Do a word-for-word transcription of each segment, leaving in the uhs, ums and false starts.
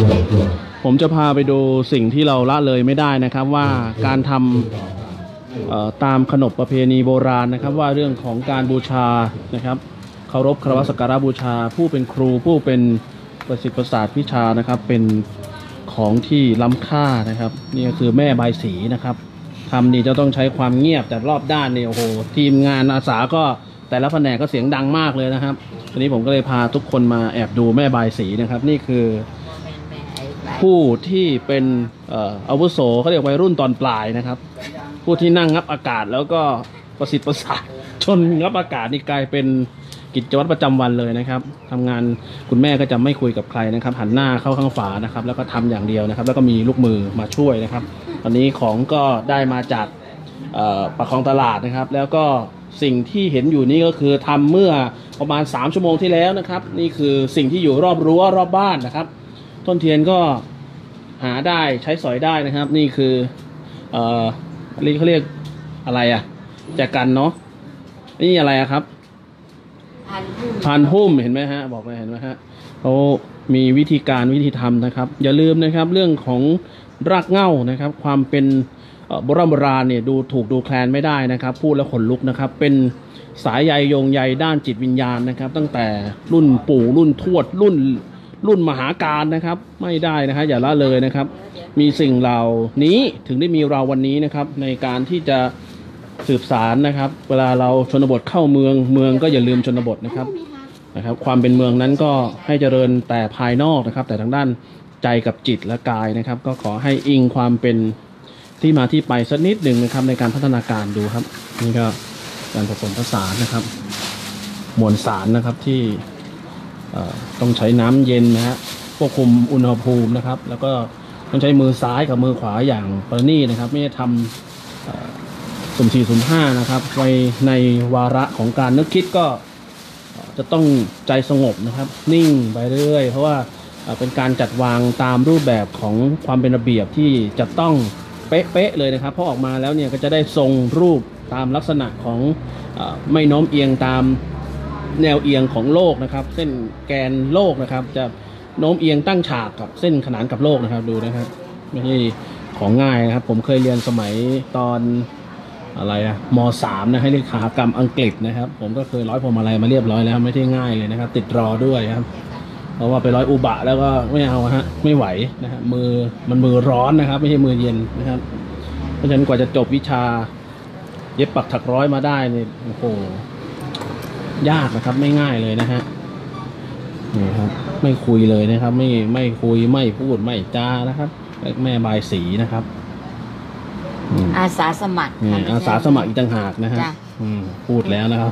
ผมจะพาไปดูสิ่งที่เราละเลยไม่ได้นะครับว่าการทำตามขนบประเพณีโบราณนะครับว่าเรื่องของการบูชานะครับเคารพคารวะสักการะบูชาผู้เป็นครูผู้เป็นประสิทธิ์ประสาทวิชานะครับเป็นของที่ล้ำค่านะครับนี่ก็คือแม่บายสีนะครับทำนี่จะต้องใช้ความเงียบแต่รอบด้านนี่โอ้โหทีมงานอาสาก็แต่ละแผนกก็เสียงดังมากเลยนะครับวันนี้ผมก็เลยพาทุกคนมาแอบดูแม่บายสีนะครับนี่คือผู้ที่เป็นอาวุโสเขาเรียกวัยรุ่นตอนปลายนะครับผู้ที่นั่งงับอากาศแล้วก็ประสิทธิ์ประสาทชนงับอากาศนี่กลายเป็นกิจวัตรประจำวันเลยนะครับทำงานคุณแม่ก็จะไม่คุยกับใครนะครับหันหน้าเข้าข้างฝานะครับแล้วก็ทำอย่างเดียวนะครับแล้วก็มีลูกมือมาช่วยนะครับตอนนี้ของก็ได้มาจากปากคลองตลาดนะครับแล้วก็สิ่งที่เห็นอยู่นี้ก็คือทำเมื่อประมาณสามชั่วโมงที่แล้วนะครับนี่คือสิ่งที่อยู่รอบรั้วรอบบ้านนะครับต้นเทียนก็หาได้ใช้สอยได้นะครับนี่คือเอ่อเรียกเขาเรียกอะไรอ่ะแจกันเนาะนี่อะไรอะครับพันพุ่มเห็นไหมฮะบอกเลยเห็นไหมฮะเขามีวิธีการวิธีทำนะครับอย่าลืมนะครับเรื่องของรากเหง้านะครับความเป็นโบราณโบราณเนี่ยดูถูกดูแคลนไม่ได้นะครับพูดแล้วขนลุกนะครับเป็นสายใยโยงใยด้านจิตวิญญาณนะครับตั้งแต่รุ่นปู่รุ่นทวดรุ่นรุ่นมหาการนะครับไม่ได้นะครับอย่าละเลยนะครับมีสิ่งเหล่านี้ถึงได้มีเราวันนี้นะครับในการที่จะสืบสารนะครับเวลาเราชนบทเข้าเมืองเมืองก็อย่าลืมชนบทนะครับนะครับความเป็นเมืองนั้นก็ให้เจริญแต่ภายนอกนะครับแต่ทางด้านใจกับจิตและกายนะครับก็ขอให้อิงความเป็นที่มาที่ไปสักนิดหนึ่งนะครับในการพัฒนาการดูครับนี่ก็การผสมผสานนะครับมวลสารนะครับที่ต้องใช้น้ำเย็นนะฮะควบคุมอุณหภูมินะครับแล้วก็ต้องใช้มือซ้ายกับมือขวาอย่างประณีตนะครับไม่ได้ทำสุ่มสี่สุ่มห้านะครับไว้ในวาระของการนึกคิดก็จะต้องใจสงบนะครับนิ่งไปเรื่อยเพราะว่าเป็นการจัดวางตามรูปแบบของความเป็นระเบียบที่จะต้องเป๊ะๆเลยนะครับพอออกมาแล้วเนี่ยก็จะได้ทรงรูปตามลักษณะของไม่โน้มเอียงตามแนวเอียงของโลกนะครับเส้นแกนโลกนะครับจะโน้มเอียงตั้งฉากกับเส้นขนานกับโลกนะครับดูนะครับไม่ใช่ของง่ายนะครับผมเคยเรียนสมัยตอนอะไรอะม.สาม นะให้เรียกขากรรมอังกฤษนะครับผมก็เคยร้อยพวงมาลัยมาเรียบร้อยแล้วไม่ใช่ง่ายเลยนะครับติดรอด้วยครับเพราะว่าไปร้อยอุบะแล้วก็ไม่เอาฮะไม่ไหวนะฮะมือมันมือร้อนนะครับไม่ใช่มือเย็นนะครับเพราะฉะนั้นกว่าจะจบวิชาเย็บปักถักร้อยมาได้เนี่ยโอ้โหยากนะครับไม่ง่ายเลยนะฮะนี่ครับไม่คุยเลยนะครับไม่ไม่คุยไม่พูดไม่จานะครับแม่บายสีนะครับอาสาสมัครอาสาสมัครอีกต่างหากนะฮะพูดแล้วนะครับ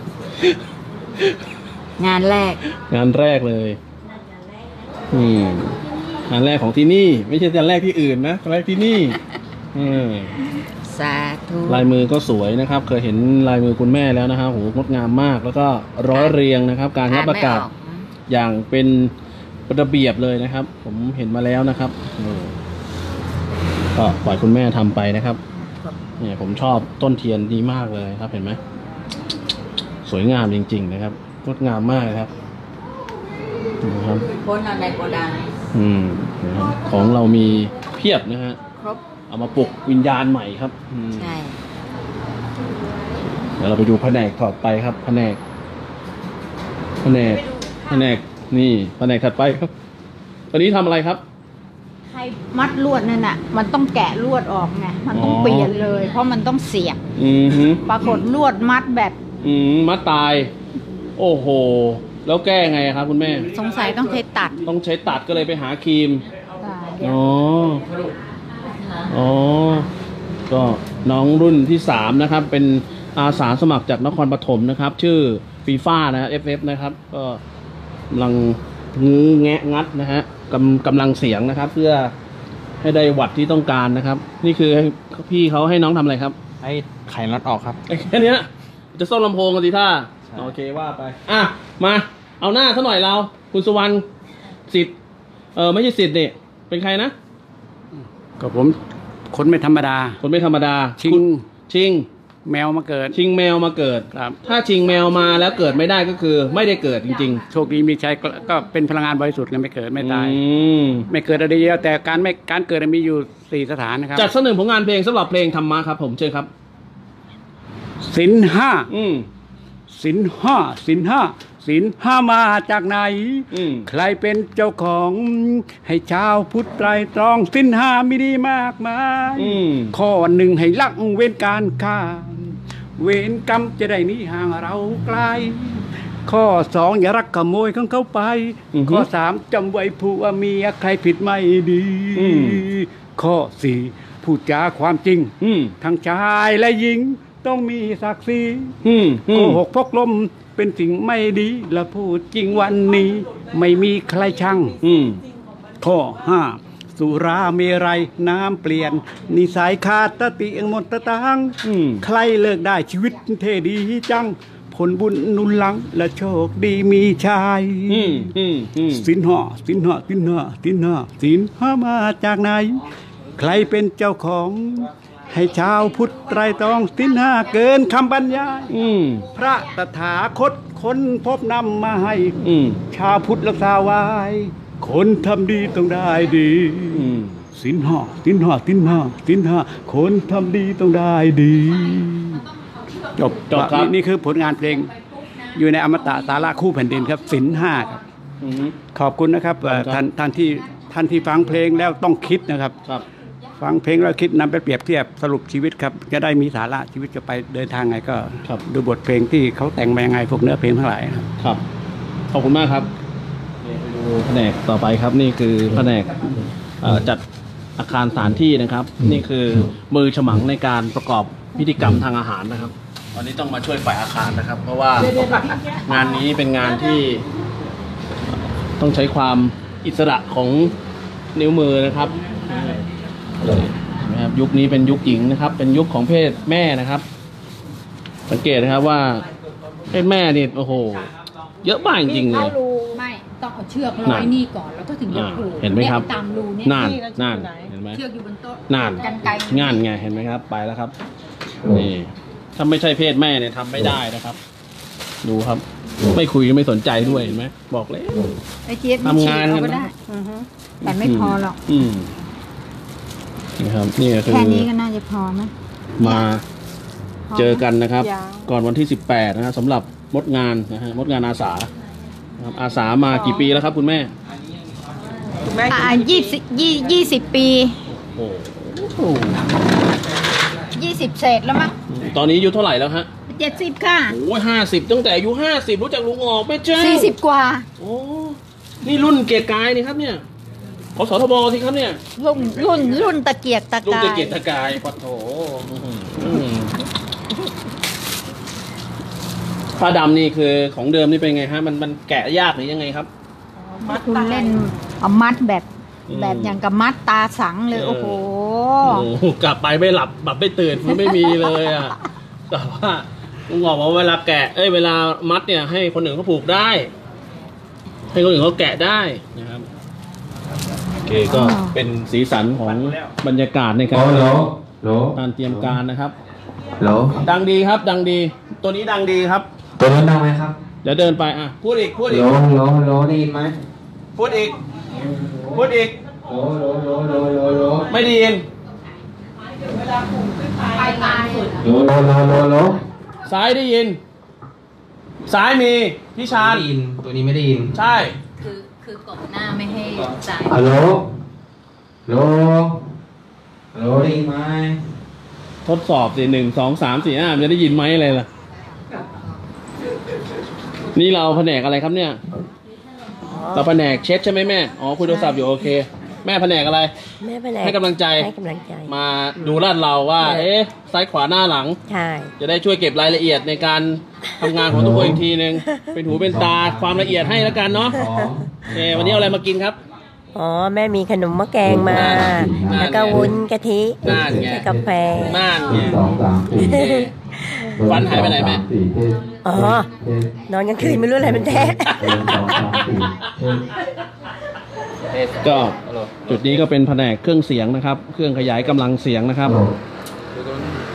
งานแรกงานแรกเลยอืมงานแรกของที่นี่ไม่ใช่งานแรกที่อื่นนะงานแรกที่นี่อืมสาธุลายมือก็สวยนะครับเคยเห็นลายมือคุณแม่แล้วนะครับโหงดงามมากแล้วก็ร้อยเรียงนะครับการงับอากาศอย่างเป็นระเบียบเลยนะครับผมเห็นมาแล้วนะครับก็ปล่อยคุณแม่ทำไปนะครับเนี่ยผมชอบต้นเทียนดีมากเลยครับเห็นไหมสวยงามจริงๆนะครับงดงามมากครับนะครับพ้นอะไรโกดังอืมนะครับของเรามีเพียบนะฮะครบเอามาปลุกวิญญาณใหม่ครับใช่เดี๋ยวเราไปดูแผนกถอดไปครับแผนกแผนกแผนกนี่แผนกถัดไปครับตอนนี้ทำอะไรครับใครมัดลวดนั่นน่ะมันต้องแกะลวดออกไงมันต้องเปลี่ยนเลยเพราะมันต้องเสียบปรากฏลวดมัดแบบอืมมัดตายโอ้โหแล้วแก้ไงครับคุณแม่สงสัยต้องใช้ตัดต้องใช้ตัดก็เลยไปหาครีมอ๋ออ๋อก็น้องรุ่นที่สามนะครับเป็นอาสาสมัครจากนครปฐมนะครับชื่อฟีฟ่านะ เอฟ เอฟ นะครับก็กำลังงื้อแงะงัดนะฮะกำกำลังเสียงนะครับเพื่อให้ได้วัตต์ที่ต้องการนะครับนี่คือพี่เขาให้น้องทำอะไรครับให้ไขน็อตออกครับแค่นี้จะซ่อมลำโพงกันสิท่าโอเคว่าไปอ่ะมาเอาหน้าซะหน่อยเราคุณสุวรรณสิทธิ์เออไม่ใช่สิทธิ์นี่เป็นใครนะก็ผมคนไม่ธรรมดาคนไม่ธรรมดาชิงชิงแมวมาเกิดชิงแมวมาเกิดครับถ้าชิงแมวมาแล้วเกิดไม่ได้ก็คือไม่ได้เกิดจริงๆโชคดีมีชัยก็เป็นพลังงานบริสุทธิ์กันไม่เกิดไม่ตายไม่เกิดอะไรเดียวแต่การไม่การเกิดมีอยู่สี่สถานนะครับจัดสักหนึ่งผลงานเพลงสำหรับเพลงธรรมะครับผมเชิญครับศีลห้าอืมศีลห้าศีลห้าศีลห้ามาจากไหนใครเป็นเจ้าของให้ชาวพุทธไตรตรองศีลห้ามีดีมากมายข้อหนึ่งให้ลักเว้นการฆ่าเวรกรรมจะได้หนีห่างเราไกลข้อสองอย่ารักขโมยของเขาไปข้อสามจำไว้ผัวเมียใครผิดไม่ดีข้อสี่พูดจาความจริงทั้งชายและหญิงต้องมีศักดิ์ศรีโกหกพกลมเป็นสิ่งไม่ดีและพูดจริงวันนี้ไม่มีใครช่างข้อห้าสุราเมรัยน้ำเปลี่ยนนิสัยขาดตติเองหมดตะตังใครเลิกได้ชีวิตเท่ดีจังผลบุญนุนหลังและโชคดีมีชายสินห้าสินห้าสินห้าสินห้าสินห้ามาจากไหนใครเป็นเจ้าของให้ชาวพุทธไตรตรองสินห้าเกินคำบรรยายพระตถาคตคนพบนำมาให้ชาวพุทธรักษาไว้คนทำดีต้องได้ดีสินห้าสินห้าสินห้าสินห้าคนทำดีต้องได้ดีจบจบครับนี่คือผลงานเพลงอยู่ในอมตะสาระคู่แผ่นดินครับสินห้าครับขอบคุณนะครับท่านท่านที่ท่านที่ฟังเพลงแล้วต้องคิดนะครับฟังเพลงแล้วคิดนำไปเปรียบเทียบสรุปชีวิตครับจะได้มีสาระชีวิตจะไปเดินทางไงก็ดูบทเพลงที่เขาแต่งมายังไงพวกเนื้อเพลงทั้งหลายครับครับขอบคุณมากครับดูแผนกต่อไปครับนี่คือแผนกจัดอาคารสถานที่นะครับนี่คือมือฉมังในการประกอบพิธีกรรมทางอาหารนะครับตอนนี้ต้องมาช่วยฝ่ายอาคารนะครับเพราะว่างานนี้เป็นงานที่ต้องใช้ความอิสระของนิ้วมือนะครับนะครับยุคนี้เป็นยุคหญิงนะครับเป็นยุคของเพศแม่นะครับสังเกตนะครับว่าเพศแม่นี่โอ้โหเยอะมากจริงๆเลยไม่ต้องเอาเชือกร้อยนี่ก่อนแล้วก็ถึงจะผูกเห็นไหมครับตามรูนี่น่านน่านเห็นไหมเชือกอยู่บนโต๊ะน่านกันไกลงานไงเห็นไหมครับไปแล้วครับนี่ถ้าไม่ใช่เพศแม่เนี่ยทำไม่ได้นะครับดูครับไม่คุยไม่สนใจด้วยเห็นไหมบอกเลยทำงานกันได้แต่ไม่พอหรอกนี่ครับนี่คือแค่นี้ก็น่าจะพอไหมมาเจอกันนะครับก่อนวันที่สิบแปดนะครับสำหรับมดงานนะฮะมดงานอาสาอาสามากี่ปีแล้วครับคุณแม่อ่ายี่สิบยี่ยี่สิบปีโอ้โหยี่สิบเศษแล้วมั้งตอนนี้อายุเท่าไหร่แล้วฮะเจ็ดสิบค่ะโอ้ยห้าสิบตั้งแต่อายุห้าสิบรู้จักลุงออกไหมเจ้าสี่สิบกว่าโอ้นี่รุ่นเกียรติกายนี่ครับเนี่ยขอสทบสิครับเนี่ยรุ่นรุ่นรุ่นตะเกียกตะกายรุ่นตะเกียกตะกายปะโถผ้าดำนี่คือของเดิมนี่เป็นไงฮะมันมันแกะยากหรือยังไงครับมัดเล่นเอามัดแบบแบบอย่างกับมัดตาสังเลยโอ้โหกลับไปไม่หลับแบบไม่ตื่นมันไม่มีเลยอ่ะแต่ว่าลุงบอกว่าเวลาแกะเอ้ยเวลามัดเนี่ยให้คนอื่นเขาผูกได้ให้คนอื่นเขาแกะได้นะครับโอเคก็เป็นสีสันของบรรยากาศในการการเตรียมการนะครับดังดีครับดังดีตัวนี้ดังดีครับตัวนี้ดังไหมครับเดี๋ยวเดินไปอ่ะพูดอีกพูดอีกโลโลโลได้ยินไหมพูดอีกพูดอีกโลโลโลโลโลโลไม่ได้ยินโลโลโลโลโลซ้ายได้ยินซ้ายมีพี่ชาญได้ยินตัวนี้ไม่ได้ยินใช่คือคือกดหน้าไม่ให้ซ้ายฮัลโหลโลโลได้ยินไหมทดสอบสิหนึ่งสองสามสี่ห้าจะได้ยินไหมอะไรล่ะนี่เราแผนกอะไรครับเนี่ยเราแผนกเช็ดใช่ไหมแม่อ๋อคุยโทรศัพท์อยู่โอเคแม่แผนกอะไรแม่แผนกให้กำลังใจให้กำลังใจมาดูลาดเราว่าเอ๊ะซ้ายขวาหน้าหลังใช่จะได้ช่วยเก็บรายละเอียดในการทำงานของทุกคนอีกทีนึงเป็นหูเป็นตาความละเอียดให้แล้วกันเนาะเอวันนี้เอาอะไรมากินครับอ๋อแม่มีขนมมะแกงมาแล้วก็วุ้นกะทิกาแฟน่านไงวันหายไปไหนแม่อ๋อนอนกลางคืนไม่รู้อะไรมันแท้ก็จุดนี้ก็เป็นแผนกเครื่องเสียงนะครับเครื่องขยายกำลังเสียงนะครับ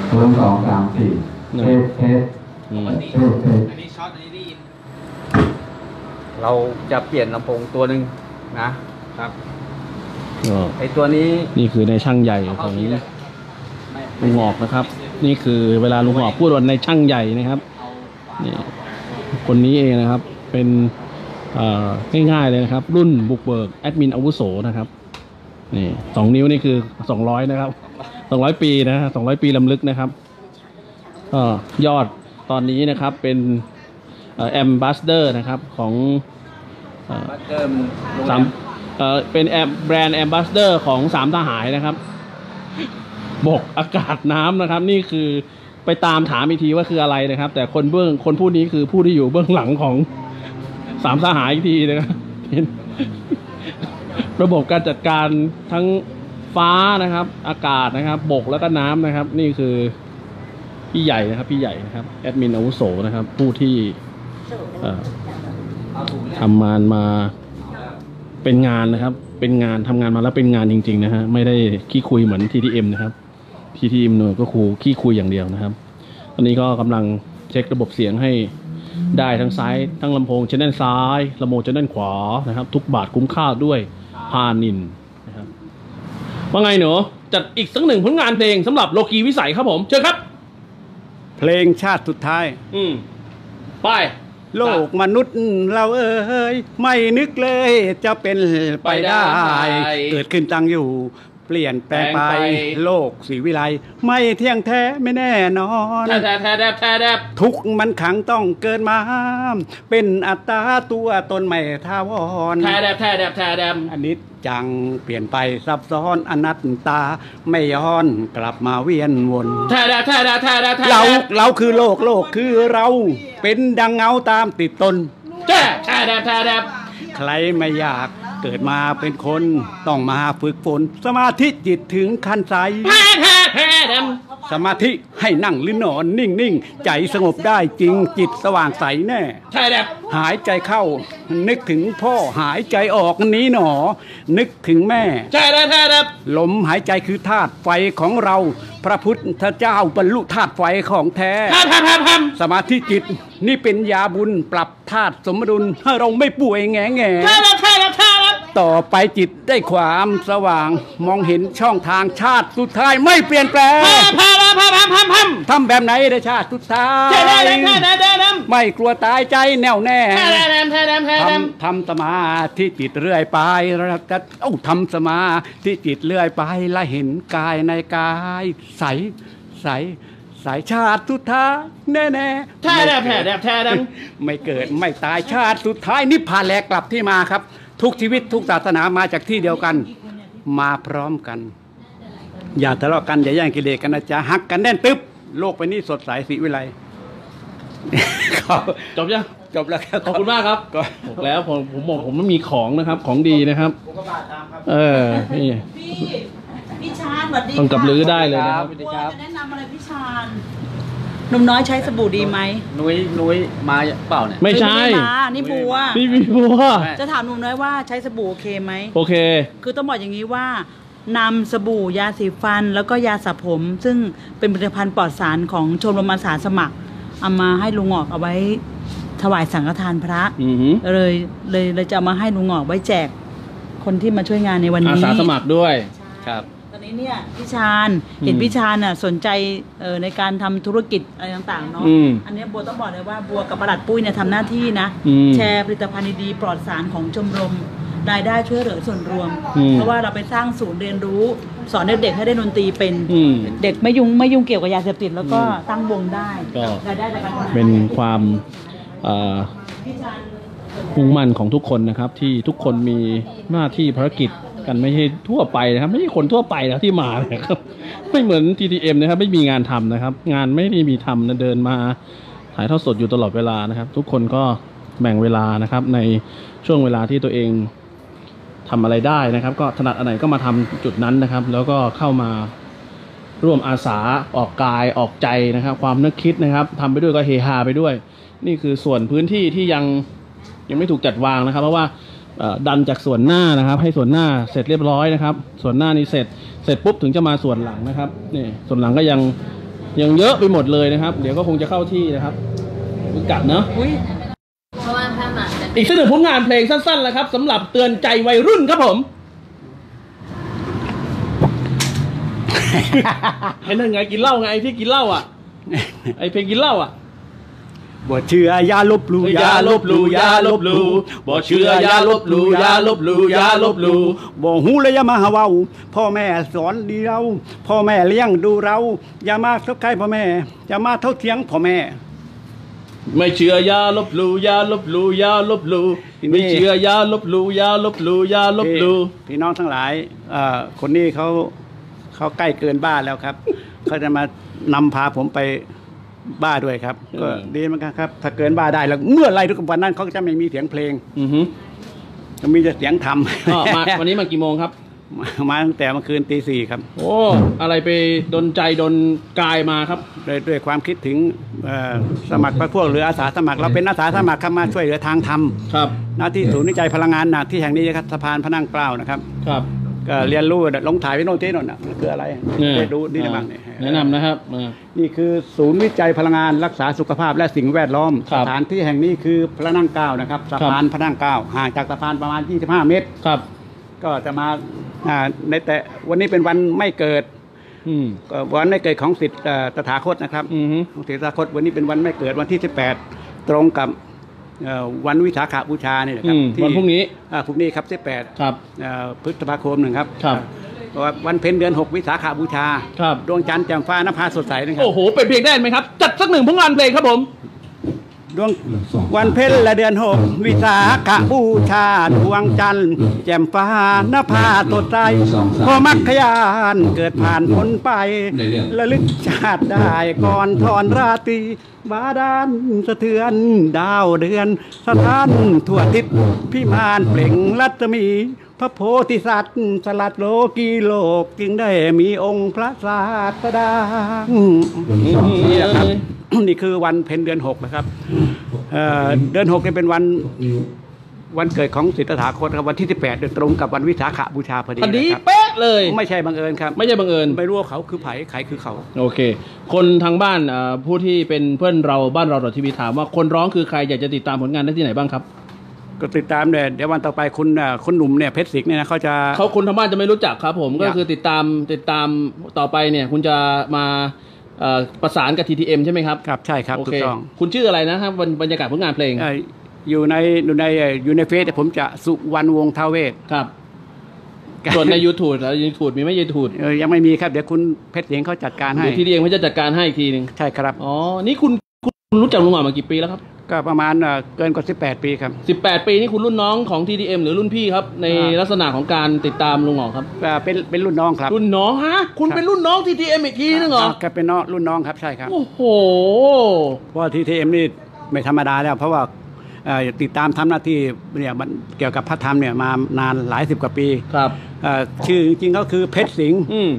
ศูนย์สองสามสี่เทสเทสอืมเทสเทสอันนี้ช็อตอันนี้ได้ยินเราจะเปลี่ยนลำโพงตัวหนึ่งนะครับก็ไอตัวนี้นี่คือในช่างใหญ่ของลุงหงอกนะครับ นี่คือเวลาลุงหงอกพูดว่าในช่างใหญ่นะครับนี่คนนี้เองนะครับเป็นเอ่อง่ายๆเลยนะครับ รุ่นบุกเบิกแอดมินอาวุโสนะครับนี่สองนิ้วนี่คือสองร้อยนะครับสองร้อยปีนะสองร้อยปีลำลึกนะครับก็ยอดตอนนี้นะครับเป็นแอมบาสเดอร์นะครับของเอ่อบัตเติมสามเอ่อเป็นแอมแบรนด์แอมบาสเดอร์ของสามทหารนะครับบกอากาศน้ำนะครับนี่คือไปตามถามอีกทีว่าคืออะไรนะครับแต่คนเบื้องคนผู้นี้คือผู้ที่อยู่เบื้องหลังของสามทหารอีกทีนะครับเป็นระบบการจัดการทั้งฟ้านะครับอากาศนะครับบกแล้วก็น้ำนะครับนี่คือพี่ใหญ่นะครับพี่ใหญ่นะครับแอดมินอาวุโสนะครับผู้ที่เอ่อทำงานมาเป็นงานนะครับเป็นงานทำงานมาแล้วเป็นงานจริงๆนะฮะไม่ได้ขี้คุยเหมือน ที ที เอ็ม นะครับ ที ที เอ็ม หน่วยก็ครูขี้คุยอย่างเดียวนะครับตอนนี้ก็กำลังเช็คระบบเสียงให้ได้ทั้งซ้ายทั้งลำโพงชแนลซ้ายลำโพงชแนลขวานะครับทุกบาทคุ้มค่าด้วยพานินนะครับว่าไงหนูจัดอีกสักหนึ่งผลงานเพลงสำหรับโลกีวิสัยครับผมเชิญครับเพลงชาติสุดท้ายอืมไปโลกมนุษย์เราเอ้ยไม่นึกเลยจะเป็นไปได้ เกิดขึ้นตั้งอยู่ เปลี่ยนแปลงไป โลกสีวิไลไม่เที่ยงแท้ไม่แน่นอนแท้แท้แท้แท้แท้แท้ทุกมันขังต้องเกินมา เป็นอัตตาตัวตนไม่ท้าวรแท้แท้แท้แท้แท้แท้อันนี้จังเปลี่ยนไปซับซ้อนอนัตตาไม่ย้อนกลับมาเวียนวนแท้แท้แท้แท้แท้แท้เราเราคือโลกโลกคือเราเป็นดังเงาตามติดตนแท้แท้แท้แท้แท้ใครไม่อยากเกิดมาเป็นคนต้องมาฝึกฝนสมาธิจิตถึงขั้นใสแท้แท้แท้แท้สมาธิให้นั่งหรือนอนนิ่งนิ่งใจสงบได้จริงจิตสว่างใสแน่แท้แท้หายใจเข้า นึกถึงพ่อหายใจออกนี้หนอ นึกถึงแม่แท้แท้แท้แท้ลมหายใจคือธาตุไฟของเรา พระพุทธเจ้าบรรลุธาตุไฟของแท้แท้แท้แท้แท้สมาธิจิตนี่เป็นยาบุญปรับธาตุสมดุลให้เราไม่ป่วยแง่แง่แท้แท้แท้แท้ต่อไปจิตได้ความสว่างมองเห็นช่องทางชาติสุดท้ายไม่เปลี่ยนแปลงแท้แท้แท้แท้แท้ทำแบบไหนได้ชาติสุดท้ายแท้แท้แท้แท้แท้ไม่กลัวตายใจแน่วแน่แท้แท้แท้แท้แท้ทำทำสมาธิจิตเรื่อยไปแล้วก็เอ้าทำสมาธิจิตเรื่อยไปและเห็นกายในกายใสใสสายชาติสุดท้ายแน่แน่แท้แท้แท้แท้แท้ไม่เกิดไม่ตายชาติสุดท้ายนิพพานแลกลับที่มาครับ ทุกชีวิตทุกศาสนามาจากที่เดียวกัน มาพร้อมกัน อย่าทะเลาะกันอย่าแย่งกิเลสกันนะจ๊ะฮักกันแน่นตึ๊บโลกไปนี้สดใสสีวิไลจบยังจบแล้วครับขอบคุณมากครับก็บอกแล้วผมผมบอกผมไม่มีของนะครับของดีนะครับเออนี่พี่พี่ชาญสวัสดีต้องกับลื้อได้เลยนะครับสวัสดีครับจะแนะนำอะไรพี่ชาญหนุ่มน้อยใช้สบู่ดีไหมนุ้ยนุ้ยมาเปล่าเนี่ยไม่ใช่ไม่ได้มานี่บัวนี่มีบัวจะถามหนุ่มน้อยว่าใช้สบู่โอเคไหมโอเคคือต้องบอกอย่างนี้ว่านำสบู่ยาสีฟัน แล้วก็ยาสระผม ซึ่งเป็นผลิตภัณฑ์ปลอดสารของชมรมอาสาสมัครเอามาให้ลุงหงอกเอาไว้ถวายสังฆทานพระอือหือเลยเลยเลยจะเอามาให้ลุงหงอกไว้แจกคนที่มาช่วยงานในวันอานี้สาสมัครด้วยครับตอนนี้เนี่ยพี่ชาญเห็นอืมพี่ชาญน่ะสนใจเอ่อในการทำธุรกิจอะไรต่างๆเนาะอืมอันเนี้ยบัวต้องบอกเลยว่าบัวกับประหลัดปุ้ยเนี่ยทำหน้าที่นะอืมแชร์ผลิตภัณฑ์ดีๆปลอดสารของชมรมรายได้ช่วยเหลือส่วนรวมอืมเพราะว่าเราไปสร้างศูนย์เรียนรู้ สอนเด็กๆให้ได้ดนตรีเป็นอืมเด็กไม่ยุ่งไม่ยุ่งเกี่ยวกับยาเสพติดแล้วก็ตั้งวงได้ก็รายได้จากการทำงานเป็นความเอ่อพี่ชาญมุ่งมั่นของทุกคนนะครับ ที่ทุกคนมีหน้าที่ภารกิจกันไม่ใช่ทั่วไปนะครับ ไม่ใช่คนทั่วไปนะที่มานะครับ ไม่เหมือน ที ที เอ็ม นะครับ ไม่มีงานทำนะครับ งานไม่ได้มีทำนะเดินมาถ่ายทอดสดอยู่ตลอดเวลานะครับ ทุกคนก็แบ่งเวลานะครับ ในช่วงเวลาที่ตัวเองทำอะไรได้นะครับ ก็ถนัดอันไหนก็มาทำจุดนั้นนะครับ แล้วก็เข้ามาร่วมอาสาออกกายออกใจนะครับ ความนึกคิดนะครับทำไปด้วยก็เฮฮาไปด้วย นี่คือส่วนพื้นที่ที่ยังยังไม่ถูกจัดวางนะครับ เพราะว่าเอ่อดันจากส่วนหน้านะครับ ให้ส่วนหน้าเสร็จเรียบร้อยนะครับ ส่วนหน้านี้เสร็จเสร็จปุ๊บถึงจะมาส่วนหลังนะครับนี่ส่วนหลังก็ยังยังเยอะไปหมดเลยนะครับ เดี๋ยวก็คงจะเข้าที่นะครับมึงกลับเนาะอีกสักหนึ่งผลงานเพลงสั้นๆแล้วครับสำหรับเตือนใจวัยรุ่นครับผม ไอ้นั่นไงกินเหล้าไงไอ้ที่กินเหล้าอ่ะไอ้เพลงกินเหล้าอ่ะบ่เชื่ออย่าลบหลู่อย่าลบหลู่อย่าลบหลู่บ่เชื่ออย่าลบหลู่อย่าลบหลู่อย่าลบหลู่บ่ฮู้เลยอย่ามาหาเว้าพ่อแม่สอนดีเราพ่อแม่เลี้ยงดูเราอย่ามาทบใครพ่อแม่อย่ามาเท่าเทียงพ่อแม่ไม่เชื่ออย่าลบหลู่อย่าลบหลู่อย่าลบหลู่ไม่เชื่ออย่าลบหลู่อย่าลบหลู่อย่าลบหลู่พี่น้องทั้งหลายเอ่อคนนี้เขาเขาใกล้เกินบ้าแล้วครับเขาจะมานำพาผมไปบ้าด้วยครับก็ดีเหมือนกันครับถ้าเกินบ้าได้แล้วเมื่อไรทุกวันนั้นเขาจะไม่มีเสียงเพลงอือฮึจะมีแต่เสียงธรรมมาวันนี้มากี่โมงครับมาตั้งแต่เมื่อคืนตีสี่ครับโอ้อะไรไปดนใจดนกายมาครับด้วยด้วยความคิดถึงสมัครพวกหรืออาสาสมัครเราเป็นอาสาสมัครครับมาช่วยเหลือทางธรรมครับหน้าที่ศูนย์วิจัยพลังงานหนักที่แห่งนี้ครับสะพานพระนั่งเกล้านะครับครับก็เรียนรู้ลงถ่ายวิโนเจนนท์คืออะไรไปดูนี่บ้างแนะนำนะครับนี่คือศูนย์วิจัยพลังงานรักษาสุขภาพและสิ่งแวดล้อมสถานที่แห่งนี้คือพระนั่งเกล้านะครับสะพานพระนั่งเกล้าห่างจากสะพานประมาณยี่สิบห้าเมตรครับก็จะมาในแต่วันนี้เป็นวันไม่เกิดวันไม่เกิดของศิษย์ตถาคตนะครับของศิษย์ตถาคตวันนี้เป็นวันไม่เกิดวันที่สิบแปดตรงกับวันวิสาขบูชาเนี่ยนะครับวันพรุ่งนี้พรุ่งนี้ครับสิบแปดครับพฤษภาคมหนึ่งครับครับวันเพ็ญเดือนหกวิสาขบูชาครับดวงจันทร์แจ่มฟ้านภาสดใสนะครับโอ้โหเป็นเพลงได้ไหมครับจัดสักหนึ่งผลงานเพลงครับผมดวงวันเพ็ญและเดือนหกวิสาขบูชาดวงจันทร์แจ่มฟ้านภาสดใสพอมักขยานเกิดผ่านพ้นไประลึกชาติได้ก่อนทอนราตรีบาดาลสะเทือนดาวเดือนสถานทั่วทิศพิมานเปล่งรัศมีพระโพธิสัตว์สลัดโลกีโลกจึงได้มีองค์พระศาสดานี่ครับนี่คือวันเพ็ญเดือนหกนะครับเดือนหกนี่เป็นวันวันเกิดของศิษย์ตถาคตครับวันที่สิบแปดตรงกับวันวิสาขบูชาพอดีพอดีเป๊ะเลยไม่ใช่บังเอิญครับไม่ใช่บังเอิญไม่รู้ว่าเขาคือไผ่ไผ่คือเขาโอเคคนทางบ้านผู้ที่เป็นเพื่อนเราบ้านเราทีวีถามว่าคนร้องคือใครอยากจะติดตามผลงานได้ที่ไหนบ้างครับก็ติดตามเนี่ยเดี๋ยววันต่อไปคุณคุณหนุ่มเนี่ยเพชรศิกเนี่ยนะเขาจะเขาคนทางบ้านจะไม่รู้จักครับผมก็คือติดตามติดตามต่อไปเนี่ยคุณจะมาประสานกับ ที ที เอ็ม ใช่ไหมครับครับใช่ครับถูกต้องคุณชื่ออะไรนะครับบรรยากาศผลงานเพลงอยู่ในอยู่ในอยู่ในเฟซผมจะสุวรรณวงศ์ทาเวศครับส่วนใน YouTube แล้ว YouTube มีไหม YouTube ยังไม่มีครับเดี๋ยวคุณเพชรเสียงเขาจัดการให้ที ที เอ็ม เขาจะจัดการให้อีกทีนึงใช่ครับอ๋อนี่คุณคุณรู้จักลุงหม่ำมากี่ปีแล้วครับก็ประมาณเกินกว่าสิบแปดปีครับสิบแปดปีนี่คุณรุ่นน้องของ ที ที เอ็ม หรือรุ่นพี่ครับในลักษณะของการติดตามลุงหม่ำครับเป็นเป็นรุ่นน้องครับรุ่นน้องฮะคุณเป็นรุ่นน้อง ที ที เอ็ม อีกทีนึงเหรอก็เป็นน้องรุ่นน้องครับใช่ครับโอ้โหเพราะ ที ที เอ็ม นี่ไม่ธรรมดาแล้วเพราะว่าติดตามทำหน้าที่เนี่ยมันเกี่ยวกับพระธรรมเนี่ยมานานหลายสิบกว่าปีครับชื่อจริงๆก็คือเพชรสิงห์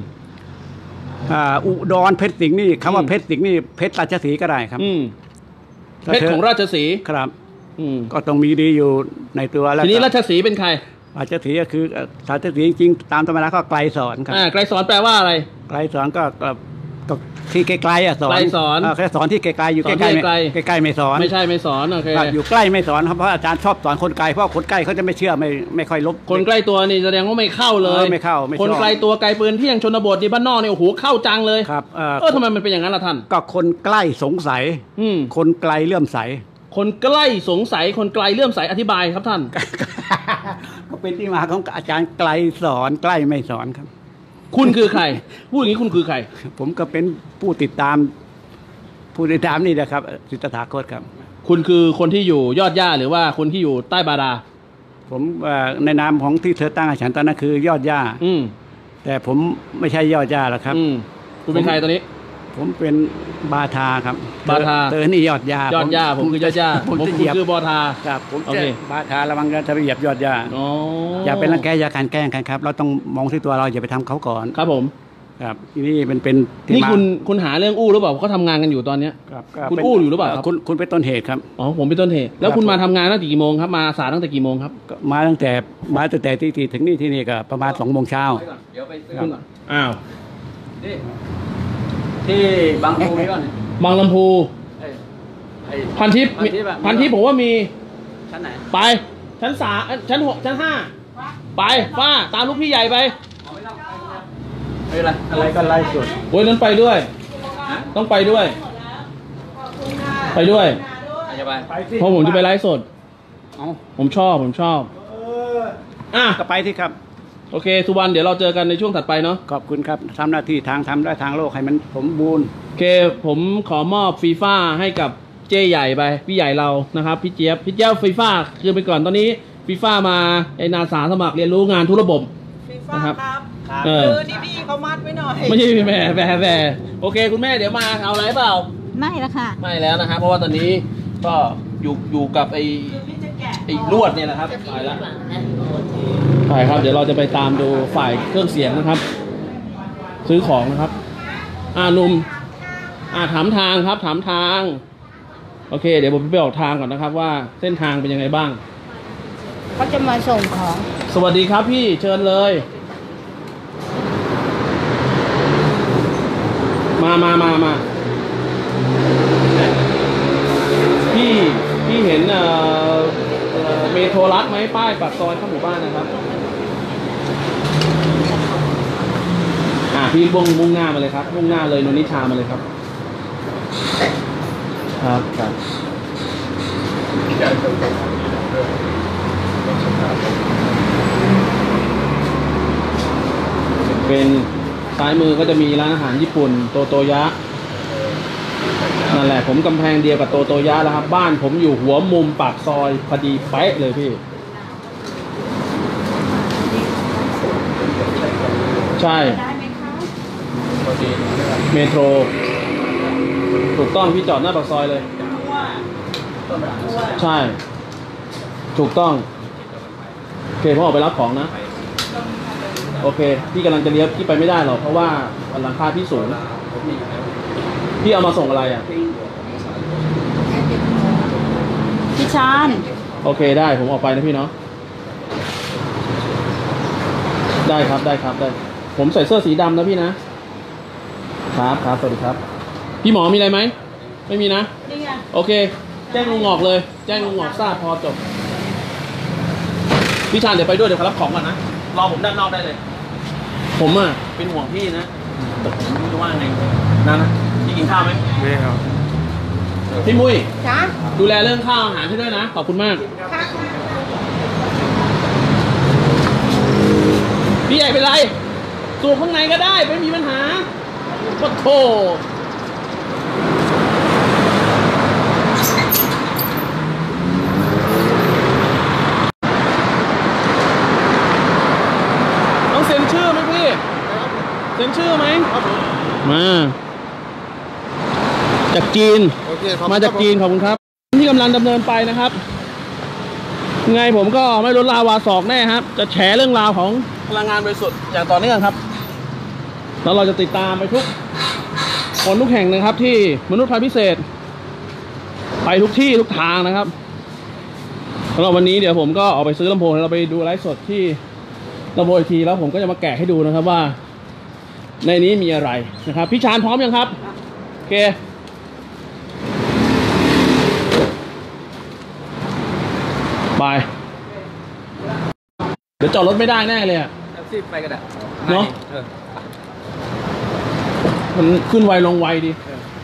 อุดรเพชรสิงห์นี่คำว่าเพชรสิงห์นี่เพชรราชสีห์ก็ได้ครับเพชรของราชสีห์ครับก็ต้องมีดีอยู่ในตัวแล้วทีนี้ราชสีห์เป็นใครราชสีห์ก็คือราชสีห์จริงๆตามธรรมดาก็ไกลสอนครับไกลสอนแปลว่าอะไรไกลสอนก็ก็ที่ไกลๆอ่ะสอนไกลสอนแค่สอนที่ไกลๆอยู่ใกล้ๆใกล้ๆไม่สอนไม่ใช่ไม่สอนโอเคอยู่ใกล้ไม่สอนครับเพราะอาจารย์ชอบสอนคนไกลเพราะคนใกล้เขาจะไม่เชื่อไม่ไม่ค่อยลบคนใกล้ตัวนี่แสดงว่าไม่เข้าเลยไม่เข้าคนไกลตัวไกลปืนเที่ยงชนบทที่บ้านนอกเนี่ยโอ้โหเข้าจังเลยครับเออทำไมมันเป็นอย่างนั้นล่ะท่านก็คนใกล้สงสัยคนไกลเลื่อมใสคนใกล้สงสัยคนไกลเลื่อมใสอธิบายครับท่านก็เป็นที่มาของอาจารย์ไกลสอนใกล้ไม่สอนครับคุณคือใครพูดอย่างนี้คุณคือใครผมก็เป็นผู้ติดตามผู้ติดตามนี่นะครับศิษย์ตถาคตครับคุณคือคนที่อยู่ยอดหญ้าหรือว่าคนที่อยู่ใต้บาดาลผมในนามของที่เธอตั้งให้ฉันตอนนั้นคือยอดหญ้าแต่ผมไม่ใช่ยอดหญ้าหรอกครับคุณเป็นใครตอนนี้ผมเป็นบาทาครับบาทาเธอนี่ยอดหญ้ายอดหญ้าผมคือยอดหญ้าผมคือบาทาครับผมจะบาทาระวังจะไปเหยียบยอดหญ้าอย่าเป็นรังแกอย่าการแกล้งกันครับเราต้องมองที่ตัวเราอย่าไปทำเขาก่อนครับผมครับนี่เป็นเป็นนี่คุณคุณหาเรื่องอู้หรือเปล่าเขาทำงานกันอยู่ตอนนี้คุณอู้อยู่หรือเปล่าคุณคุณเป็นต้นเหตุครับอ๋อผมเป็นต้นเหตุแล้วคุณมาทำงานตั้งแต่กี่โมงครับมาสายตั้งแต่กี่โมงครับมาตั้งแต่มาตั้งแต่ที่ถึงนี่ที่นี่ก็ประมาณสองโมงเช้าอ้าวที่บางปูมีป่ะเนี่ยบางลำพูเอ้ยไอ้พันทิพย์พันทิพย์อะพันทิพย์ผมว่ามีชั้นไหนไป ชั้นสามเอ้ยชั้นหกชั้นห้าไปป้าตามลูกพี่ใหญ่ไปไม่เป็นไรอะไรก็ไล่สุดโอ้ยนั้นไปด้วย ต้องไปด้วย ไปด้วยใครจะไปไปสิเพราะผมจะไปไลฟ์สดเอาผมชอบผมชอบอ่ะก็ไปที่ครับโอเคสุวรรณเดี๋ยวเราเจอกันในช่วงถัดไปเนาะขอบคุณครับทำหน้าที่ทางทำได้ทางโลกให้มันสมบูรณ์โอเคผมขอมอบฟีฟ่าให้กับเจ๊ใหญ่ไปพี่ใหญ่เรานะครับพี่เจี๊ยบพี่เจี๊ยบฟีฟ่าคือไปก่อนตอนนี้ฟีฟ่ามาไอ้นาสาสมัครเรียนรู้งานทุกระบบฟีฟ่านะครับครับเออคือนี่พี่เขามัดไว้หน่อยไม่ใช่แม่แม่แม่โอเคคุณแม่เดี๋ยวมาเอาอะไรเปล่าไม่ละค่ะไม่แล้วนะครับเพราะว่าตอนนี้ก็อยู่อยู่กับไอ้ไอ้ลวดเนี่ยแหละครับไปแล้วไปครับเดี๋ยวเราจะไปตามดูฝ่ายเครื่องเสียงนะครับ ซื้อของนะครับ อ่านุ่มอ่าถามทางครับถามทางโอเค เดี๋ยวผมไปออกทางก่อนนะครับ ว่าเส้นทางเป็นยังไงบ้างเขาจะมาส่งของสวัสดีครับพี่เชิญเลย มามามามาพี่พี่เห็นเอ่อเอ่อเมโทรรัฐไหมป้ายปากซอยเข้าหมู่บ้านนะครับอ่าพี่มุ่งมุ่งหน้ามาเลยครับมุ่งหน้าเลยนนนิชามาเลยครับครับครับเป็นซ้ายมือก็จะมีร้านอาหารญี่ปุ่นโตโตยะนั่นแหละผมกำแพงเดียวกับโตโตยะแล้วครับบ้านผมอยู่หัวมุมปากซอยพอดีเป๊ะเลยพี่ใช่เมโทรถูกต้องพี่จอดหน้าปากซอยเลยใช่ถูกต้องโอเคผมออกไปรับของนะโอเคพี่กำลังจะเลี้ยวพี่ไปไม่ได้หรอกเพราะว่าหลังคาพี่สูงพี่เอามาส่งอะไรอ่ะพี่ชานโอเคได้ผมออกไปนะพี่เนาะได้ครับได้ครับได้ผมใส่เสื้อสีดำนะพี่นะครับครับสวัสดีครับพี่หมอมีอะไรไหมไม่มีนะนี่ไงโอเคแจ้งลุงงอกเลยแจ้งลุงงอกทราบพอจบพี่ชาญเดี๋ยวไปด้วยเดี๋ยวเขารับของก่อนนะรอผมด้านนอกได้เลย ผมอ่ะเป็นห่วงพี่นะแต่ผมไม่รู้จะว่าไงนะนะพี่กินข้าวไหมไม่ครับพี่มุ้ยจ้าดูแลเรื่องข้าวอาหารให้ด้วยนะขอบคุณมากพี่ใหญ่เป็นไรสูบข้างในก็ได้ไม่มีปัญหาโอ้โธ่ต้องเซ็นชื่อไหมพี่เซ็นชื่อไหมมาจากจีนมาจากจีนขอบคุณครับที่กำลังดำเนินไปนะครับไงผมก็ไม่ลดลาวาศอกแน่ครับจะแฉเรื่องราวของพลังงานบริสุทธิ์อย่างต่อเนื่องครับแล้วเราจะติดตามไปทุกคนทุกแห่งนะครับที่มนุษย์ภัยพิเศษไปทุกที่ทุกทางนะครับสำหรับวันนี้เดี๋ยวผมก็ออกไปซื้อลำโพงแล้วเราไปดูไลฟ์สดที่ลำโพงอีกทีแล้วผมก็จะมาแกะให้ดูนะครับว่าในนี้มีอะไรนะครับพี่ชานพร้อมยังครับโอเคไปเดี๋ยวจอดรถไม่ได้แน่เลยอะแท็กซี่ไปก็ได้เนอะออมันขึ้นไวลงไวดี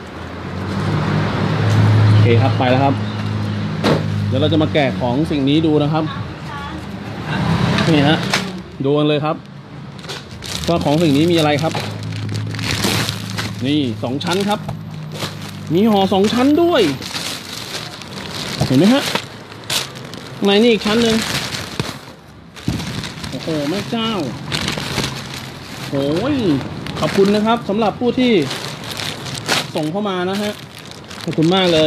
โอเคครับไปแล้วครับเดี๋ยวเราจะมาแกะของสิ่งนี้ดูนะครับนี่ฮะดูกันเลยครับว่าของสิ่งนี้มีอะไรครับนี่สองชั้นครับมีห่อสองชั้นด้วยเห็นไหมฮะในนี่อีกชั้นหนึ่งโอ้โหแม่เจ้าโอ้ยขอบคุณนะครับสำหรับผู้ที่ส่งเข้ามานะฮะขอบคุณมากเลย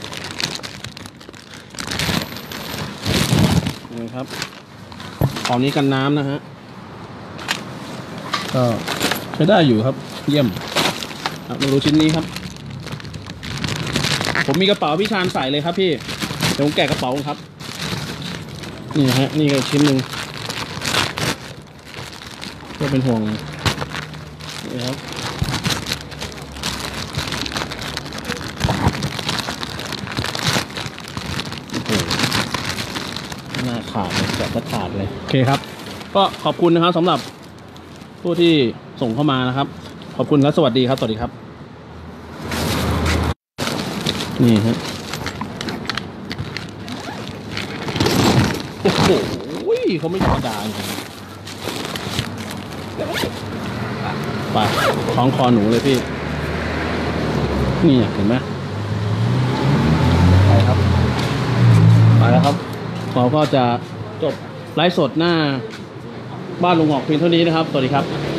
นี่ครับของนี้กันน้ำนะฮะก็ใช้ได้อยู่ครับเยี่ยมครับมาดูชิ้นนี้ครับผมมีกระเป๋าพี่ชานใส่เลยครับพี่เดี๋ยวผมแกะกระเป๋าครับนี่ฮะนี่ก็ชิ้นหนึ่งก็เป็นห่วงนี่ครับขาดเลยแกะจะขาดเลยโอเคครับก็ขอบคุณนะครับสำหรับผู้ที่ส่งเข้ามานะครับขอบคุณและสวัสดีครับสวัสดีครับนี่ฮะโอ้โหเขาไม่ธรรมดาจริงไปคล้องคอหนูเลยพี่นี่เห็นไหมไปครับไปแล้วครับเราก็จะจบไลฟ์สดหน้าบ้านลุงหอกเพียงเท่านี้นะครับสวัสดีครับ